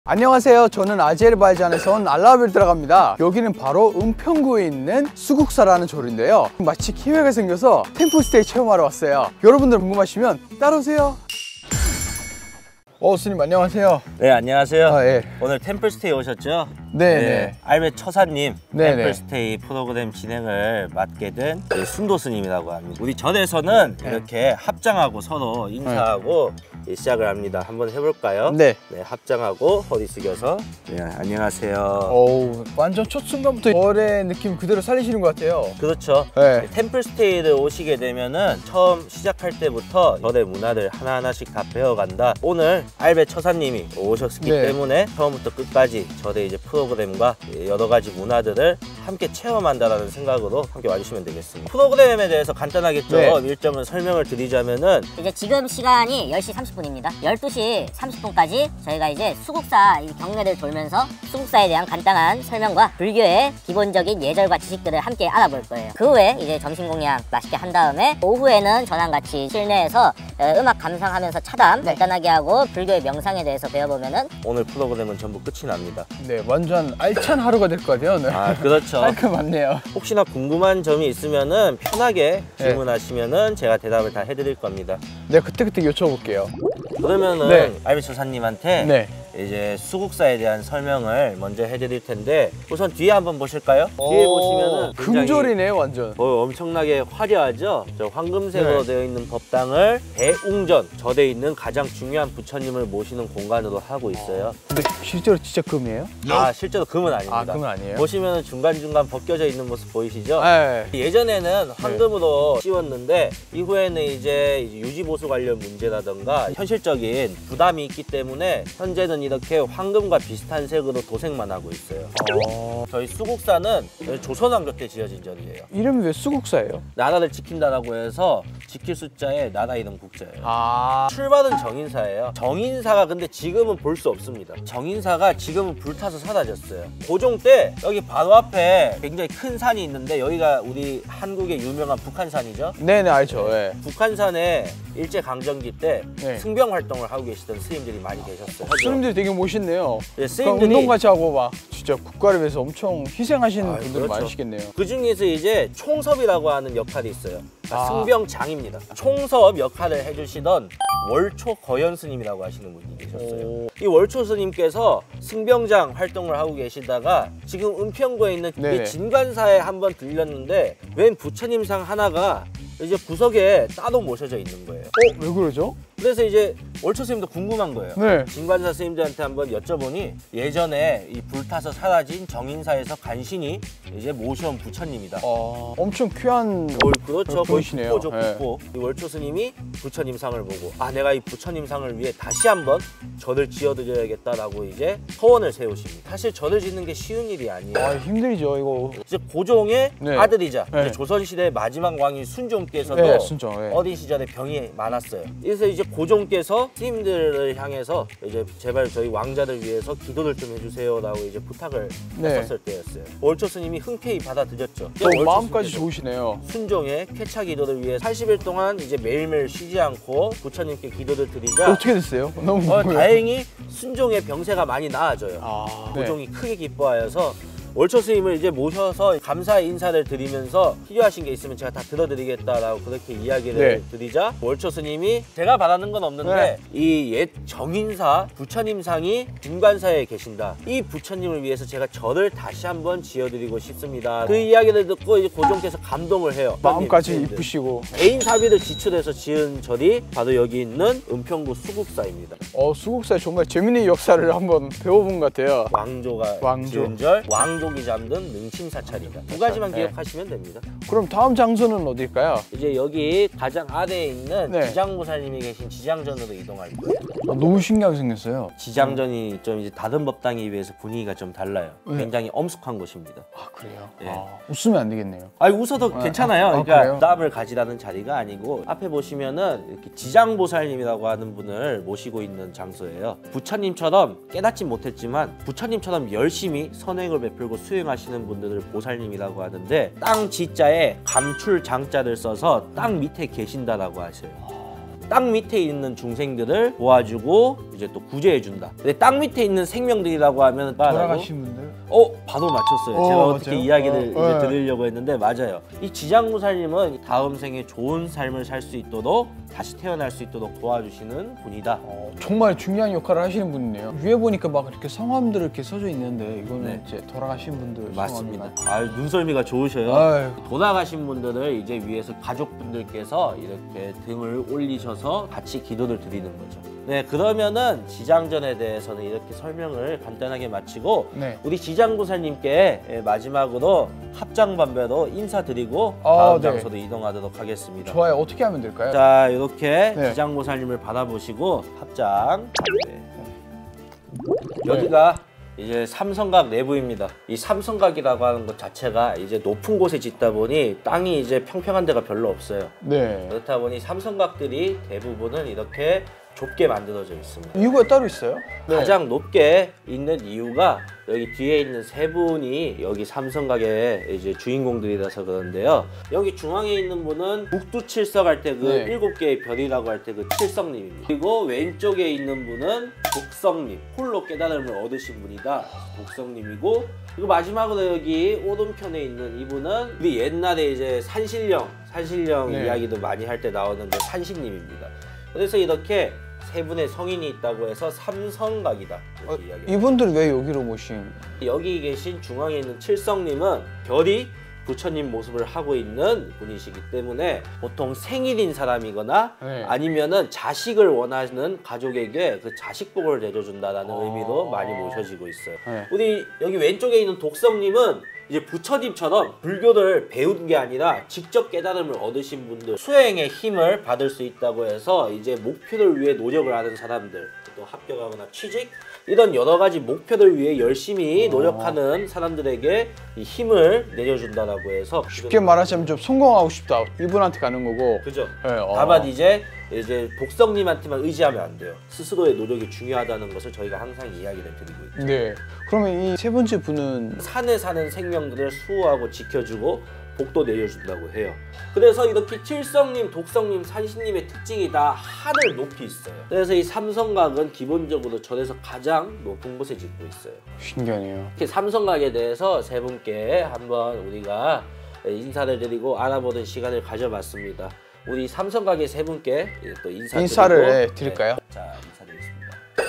안녕하세요. 저는 아제르바이잔에서 온 알라빌 들어갑니다. 여기는 바로 은평구에 있는 수국사라는 절인데요. 마치 기회가 생겨서 템플스테이 체험하러 왔어요. 여러분들 궁금하시면 따라오세요. 스님 안녕하세요. 네, 안녕하세요. 예. 오늘 템플스테이 오셨죠? 네. 알베 처사님 네, 템플스테이 프로그램 진행을 맡게 된 순도 스님이라고 합니다. 우리 절에서는 이렇게 합장하고 서로 인사하고 시작을 합니다. 한번 해볼까요? 네. 합장하고 허리 숙여서. 네, 안녕하세요. 완전 첫 순간부터 절의 느낌 그대로 살리시는 것 같아요. 그렇죠. 네. 템플스테이를 오시게 되면은 처음 시작할 때부터 절의 문화를 하나하나씩 다 배워간다. 오늘 알베 처사님이 오셨기 때문에 처음부터 끝까지 절의 이제 프로그램과 여러 가지 문화들을 함께 체험한다라는 생각으로 함께 와주시면 되겠습니다. 프로그램에 대해서 간단하게 좀 일정을 설명을 드리자면은 이제 지금 시간이 10시 30분입니다. 12시 30분까지 저희가 이제 수국사 경례를 돌면서 수국사에 대한 간단한 설명과 불교의 기본적인 예절과 지식들을 함께 알아볼 거예요. 그 후에 이제 점심 공양 맛있게 한 다음에 오후에는 저랑 같이 실내에서 음악 감상하면서 차담 간단하게 하고 불교의 명상에 대해서 배워보면은 오늘 프로그램은 전부 끝이 납니다. 네, 완전 알찬 하루가 될 것 같아요. 오늘. 그렇죠. 깔끔하네요. 혹시나 궁금한 점이 있으면은 편하게 질문하시면은 제가 대답을 다 해드릴 겁니다. 네, 그때그때 여쭤볼게요. 그러면은 알베 처사님한테 이제 수국사에 대한 설명을 먼저 해드릴 텐데 우선 뒤에 한번 보실까요? 뒤에 보시면은 금절이네요, 완전. 엄청나게 화려하죠? 저 황금색으로 되어 있는 법당을 대웅전, 절에 있는 가장 중요한 부처님을 모시는 공간으로 하고 있어요. 근데 실제로 진짜 금이에요? 실제로 금은 아닙니다. 금은 아니에요? 보시면은 중간중간 벗겨져 있는 모습 보이시죠? 네. 예전에는 황금으로 씌웠는데 이후에는 이제 유지보수 관련 문제라던가 현실적인 부담이 있기 때문에 현재는 이렇게 황금과 비슷한 색으로 도색만 하고 있어요. 저희 수국사는 조선왕조 때 지어진 절이에요. 이름이 왜 수국사예요? 나라를 지킨다라고 해서 지킬 숫자에 나라 이름 국자예요. 출발은 정인사예요. 정인사가 근데 지금은 볼 수 없습니다. 정인사가 지금은 불타서 사라졌어요. 고종 때 여기 바로 앞에 굉장히 큰 산이 있는데 여기가 우리 한국의 유명한 북한산이죠? 네네, 알죠. 네. 북한산에 일제강점기 때 승병 활동을 하고 계시던 스님들이 많이 계셨어요. 스님들이 되게 멋있네요. 스님들이 운동같이 하고 막 진짜 국가를 위해서 엄청 희생하시는 분들이 많으시겠네요. 그 중에서 이제 총섭이라고 하는 역할이 있어요. 승병장입니다. 총섭 역할을 해주시던 월초 거연 스님이라고 하시는 분이 계셨어요. 이 월초 스님께서 승병장 활동을 하고 계시다가 지금 은평구에 있는 이 진관사에 한번 들렸는데 웬 부처님상 하나가 이제 구석에 따로 모셔져 있는 거예요. 왜 그러죠? 그래서 이제 월초 스님도 궁금한 거예요. 진관사 스님들한테 한번 여쭤보니 예전에 이 불타서 사라진 정인사에서 간신히 이제 모셔온 부처님이다. 엄청 귀한 그렇죠. 보이시네요. 국보. 이 월초 스님이 부처님 상을 보고 내가 이 부처님 상을 위해 다시 한번 절을 지어드려야겠다라고 이제 서원을 세우십니다. 사실 절을 짓는 게 쉬운 일이 아니에요. 힘들죠 이거. 이제 고종의 아들이자 이제 조선시대의 마지막 왕인 순종께서도 어린 시절에 병이 많았어요. 그래서 이제 고종께서 스님들을 향해서 이제 제발 저희 왕자를 위해서 기도를 좀 해주세요라고 이제 부탁을 했었을 때였어요. 월초 스님이 흔쾌히 받아들였죠. 마음까지 좋으시네요. 순종의 쾌차 기도를 위해 80일 동안 이제 매일매일 쉬지 않고 부처님께 기도를 드리자 어떻게 됐어요? 너무 다행히 순종의 병세가 많이 나아져요. 고종이 크게 기뻐하여서 월초 스님을 이제 모셔서 감사의 인사를 드리면서 필요하신 게 있으면 제가 다 들어드리겠다라고 그렇게 이야기를 드리자 월초 스님이 제가 바라는 건 없는데 이 옛 정인사 부처님상이 진관사에 계신다. 이 부처님을 위해서 제가 절을 다시 한번 지어드리고 싶습니다. 그 이야기를 듣고 이제 고종께서 감동을 해요. 마음까지 이쁘시고 개인 사비를 지출해서 지은 절이 바로 여기 있는 은평구 수국사입니다. 수국사에 정말 재밌는 역사를 한번 배워본 것 같아요. 왕조가 지은 절, 왕족이 잠든 능침사찰이다. 두 가지만 기억하시면 됩니다. 그럼 다음 장소는 어딜까요? 이제 여기 가장 아래에 있는 지장보살님이 계신 지장전으로 이동할 거예요. 너무 신기하게 생겼어요. 지장전이 좀 이제 다른 법당에 비해서 분위기가 좀 달라요. 굉장히 엄숙한 곳입니다. 그래요? 웃으면 안 되겠네요. 웃어도 괜찮아요. 그러니까 부담을 가지라는 자리가 아니고 앞에 보시면은 이렇게 지장보살님이라고 하는 분을 모시고 있는 장소예요. 부처님처럼 깨닫진 못했지만 부처님처럼 열심히 선행을 베풀고 수행하시는 분들을 보살님이라고 하는데 땅 지자에 감출 장자를 써서 땅 밑에 계신다라고 하셔요. 땅 밑에 있는 중생들을 도와주고 이제 또 구제해준다. 근데 땅 밑에 있는 생명들이라고 하면 돌아가신 분들? 바로 맞췄어요. 제가 어떻게 맞아요? 이야기를 이제 네. 드리려고 했는데 맞아요. 이 지장무사님은 다음 생에 좋은 삶을 살 수 있도록 다시 태어날 수 있도록 도와주시는 분이다. 정말 중요한 역할을 하시는 분이네요. 위에 보니까 막 이렇게 성함들 이렇게 써져 있는데 이거는 네. 이제 돌아가신 분들 맞습니다. 성함인가요? 눈썰미가 좋으셔요. 아유. 돌아가신 분들을 이제 위에서 가족분들께서 이렇게 등을 올리셔서 같이 기도를 드리는 거죠. 네, 그러면은 지장전에 대해서는 이렇게 설명을 간단하게 마치고 네. 우리 지장구사님께 마지막으로 합장반배로 인사드리고 아, 다음 네. 장소로 이동하도록 하겠습니다. 좋아요. 어떻게 하면 될까요? 자, 이렇게 네. 지장구사님을 바라보시고 합장 반배. 여기가 이제 삼성각 내부입니다. 이 삼성각이라고 하는 것 자체가 이제 높은 곳에 짓다 보니 땅이 이제 평평한 데가 별로 없어요. 네. 그렇다 보니 삼성각들이 대부분은 이렇게 좁게 만들어져 있습니다. 이유가 따로 있어요? 네. 가장 높게 있는 이유가 여기 뒤에 있는 세 분이 여기 삼성각의 이제 주인공들이라서 그런데요. 여기 중앙에 있는 분은 북두칠석 할 때 그 네. 7개의 별이라고 할 때 그 칠성님입니다. 그리고 왼쪽에 있는 분은 독성님, 홀로 깨달음을 얻으신 분이다. 독성님이고, 그리고 마지막으로 여기 오른편에 있는 이분은 우리 옛날에 이제 산신령 네. 이야기도 많이 할 때 나오는데 산신님입니다. 그래서 이렇게 세 분의 성인이 있다고 해서 삼성각이다 이렇게 이야기합니다. 이분들 왜 여기로 모신? 여기 계신 중앙에 있는 칠성님은 별이 부처님 모습을 하고 있는 분이시기 때문에 보통 생일인 사람이거나 네. 아니면은 자식을 원하는 가족에게 그 자식복을 내려준다라는 의미로 많이 모셔지고 있어요. 네. 우리 여기 왼쪽에 있는 독성님은 이제 부처님처럼 불교를 배운 게 아니라 직접 깨달음을 얻으신 분들, 수행의 힘을 받을 수 있다고 해서 이제 목표를 위해 노력을 하는 사람들, 또 합격하거나 취직 이런 여러 가지 목표를 위해 열심히 노력하는 사람들에게 이 힘을 내려준다라고 해서 쉽게 말하자면 좀 성공하고 싶다. 이분한테 가는 거고. 그죠? 네, 다만 이제 독성님한테만 의지하면 안 돼요. 스스로의 노력이 중요하다는 것을 저희가 항상 이야기를 드리고 있죠. 네. 그러면 이 세 번째 분은 산에 사는 생명들을 수호하고 지켜주고 복도 내려준다고 해요. 그래서 이렇게 칠성님, 독성님, 산신님의 특징이 다 하늘 높이 있어요. 그래서 이 삼성각은 기본적으로 절에서 가장 높은 곳에 짓고 있어요. 신기하네요. 이렇게 삼성각에 대해서 세 분께 한번 우리가 인사를 드리고 알아보는 시간을 가져봤습니다. 우리 삼성각의 세 분께 또 인사를 드릴까요? 네. 자, 인사드리겠습니다.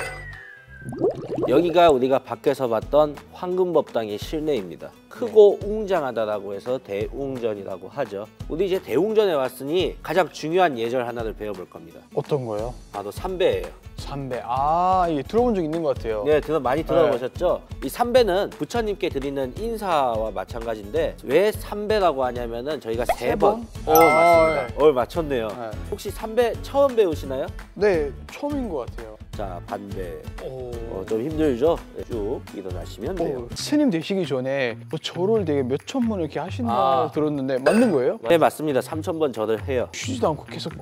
여기가 우리가 밖에서 봤던 황금법당의 실내입니다. 크고 웅장하다라고 해서 대웅전이라고 하죠. 우리 이제 대웅전에 왔으니 가장 중요한 예절 하나를 배워볼 겁니다. 어떤 거요? 바로 삼배예요. 삼배. 아, 이게 들어본 적 있는 것 같아요. 네, 많이 들어보셨죠? 이 삼배는 부처님께 드리는 인사와 마찬가지인데 왜 삼배라고 하냐면은 저희가 세 번. 맞습니다. 맞췄네요. 네. 혹시 삼배 처음 배우시나요? 네, 처음인 것 같아요. 자, 반배. 오. 좀 힘들죠? 네, 쭉 일어나시면 돼요. 스님 되시기 전에 뭐 절을 되게 몇 천 번 이렇게 하신다고 아. 들었는데 맞는 거예요? 네, 맞습니다. 3,000번 절을 해요. 쉬지도 않고 계속.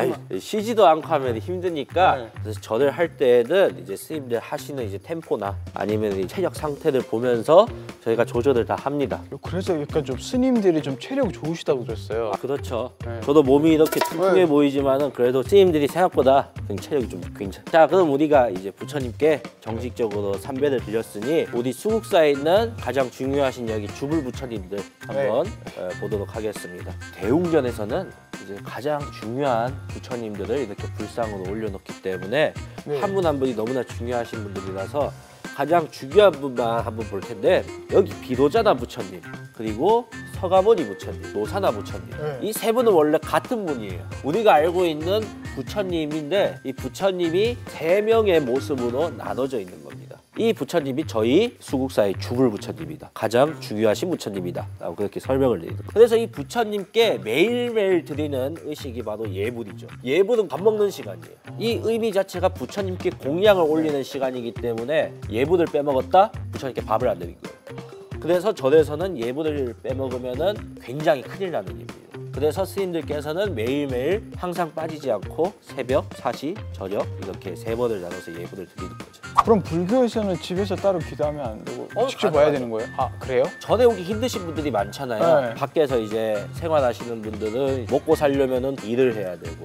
쉬지도 않고 하면 힘드니까 네. 그래서 절을 할 때는 이제 스님들 하시는 이제 템포나 아니면 이 체력 상태를 보면서 저희가 조절을 다 합니다. 그래서 약간 좀 스님들이 좀 체력이 좋으시다고 들었어요. 그렇죠. 네. 저도 몸이 이렇게 튼튼해 네. 보이지만은 그래도 스님들이 생각보다 체력이 좀 괜찮아요. 자, 그럼 우리가 이제 부처님께 정식적으로 삼배를 드렸으니 우리 수국사에 있는 가장 중요하신 여기 주불 부처님들 한번 보도록 하겠습니다. 대웅전에서는 이제 가장 중요한 부처님들을 이렇게 불상으로 올려놓기 때문에 네. 한 분 한 분이 너무나 중요하신 분들이라서 가장 중요한 분만 한번 볼 텐데 여기 비로자나 부처님 그리고 서가모니 부처님, 노사나 부처님 네. 이 세 분은 원래 같은 분이에요. 우리가 알고 있는 부처님인데 이 부처님이 세 명의 모습으로 나눠져 있는 겁니다. 이 부처님이 저희 수국사의 주불 부처님이다. 가장 중요하신 부처님이다. 라고 그렇게 설명을 드리는 거예요. 그래서 이 부처님께 매일매일 드리는 의식이 바로 예불이죠. 예불은 밥 먹는 시간이에요. 이 의미 자체가 부처님께 공양을 올리는 시간이기 때문에 예불을 빼먹었다? 부처님께 밥을 안 드린 거예요. 그래서 절에서는 예불을 빼먹으면 굉장히 큰일 나는 일입니다. 그래서 스님들께서는 매일매일 항상 빠지지 않고 새벽, 사시, 저녁 이렇게 세 번을 나눠서 예불을 드리는 거죠. 그럼 불교에서는 집에서 따로 기도하면 안 되고 직접 가능하죠. 와야 되는 거예요? 아, 그래요? 전에 오기 힘드신 분들이 많잖아요. 네. 밖에서 이제 생활하시는 분들은 먹고 살려면은 일을 해야 되고 네.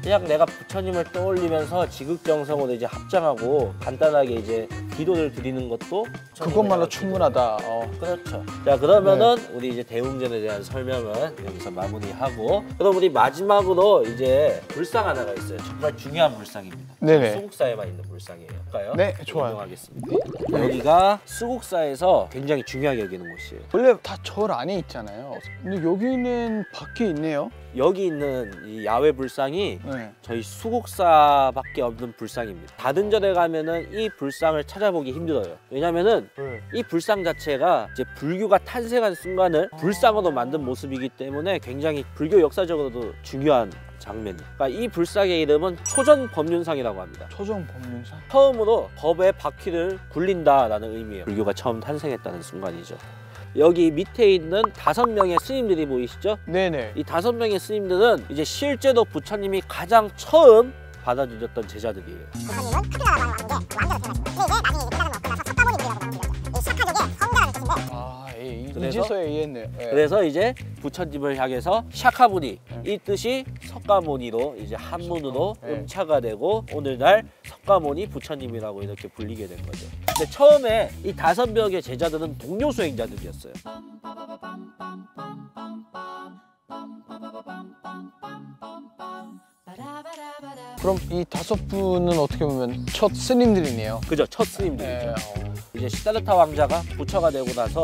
그냥 내가 부처님을 떠올리면서 지극정성으로 이제 합장하고 간단하게 이제 기도를 드리는 것도 그것만으로 충분하다. 그렇죠. 자, 그러면은 우리 이제 대웅전에 대한 설명은 여기서 마무리하고, 그럼 우리 마지막으로 이제 불상 하나가 있어요. 정말 중요한 불상입니다. 네네. 수국사에만 있는 불상이에요. 볼까요? 네, 좋아요. 설명하겠습니다. 여기가 수국사에서 굉장히 중요하게 여기는 곳이에요. 원래 다 절 안에 있잖아요. 근데 여기는 밖에 있네요. 여기 있는 이 야외 불상이 네. 저희 수국사밖에 없는 불상입니다. 다른 절에 가면은 이 불상을 찾아보기 힘들어요. 왜냐면은 이 불상 자체가 이제 불교가 탄생한 순간을 불상으로 만든 모습이기 때문에 굉장히 불교 역사적으로도 중요한 장면이에요. 그러니까 이 불상의 이름은 초전법륜상이라고 합니다. 초정법륜상. 처음으로 법의 바퀴를 굴린다라는 의미예요. 불교가 처음 탄생했다는 순간이죠. 여기 밑에 있는 5명의 스님들이 보이시죠? 네네. 이 5명의 스님들은 이제 실제로 부처님이 가장 처음 받아들였던 제자들이에요. 부처님은 크게 나라고 하는 게 왕자로 태어나셨어요. 근데 이제 나중에 끝나는 먹고 나서 석가모니 되라고 합니다. 이 시작하적의 성자라는 뜻인데. 이제서야 이해했네요. 그래서 이제 부처님을 향해서 샤카무니, 이 뜻이 석가모니로 이제 한문으로 음차가 되고 오늘날 석가모니 부처님이라고 이렇게 불리게 된 거죠. 근데 처음에 이 5명의 제자들은 동료 수행자들이었어요. 그럼 이 5분은 어떻게 보면 첫 스님들이네요. 그죠? 첫 스님들이죠. 이제 시다르타 왕자가 부처가 되고 나서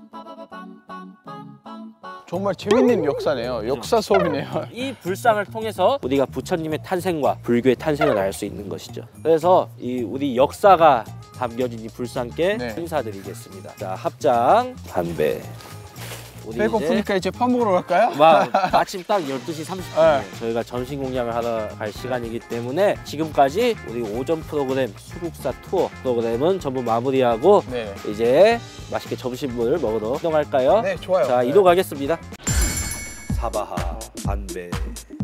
정말 재밌는 역사네요. 역사 수업이네요. 이 불상을 통해서 우리가 부처님의 탄생과 불교의 탄생을 알 수 있는 것이죠. 그래서 이 우리 역사가 담겨진 이 불상께 인사드리겠습니다. 자, 합장 반배. 우리 배고프니까 이제 밥 먹으러 갈까요? 마침 딱 12시 30분이에요. 저희가 점심 공양을 하러 갈 시간이기 때문에 지금까지 우리 오전 프로그램 수국사 투어 프로그램은 전부 마무리하고 이제 맛있게 점심을 먹으러 이동할까요? 네, 좋아요. 자, 이동하겠습니다. 사바하 반배.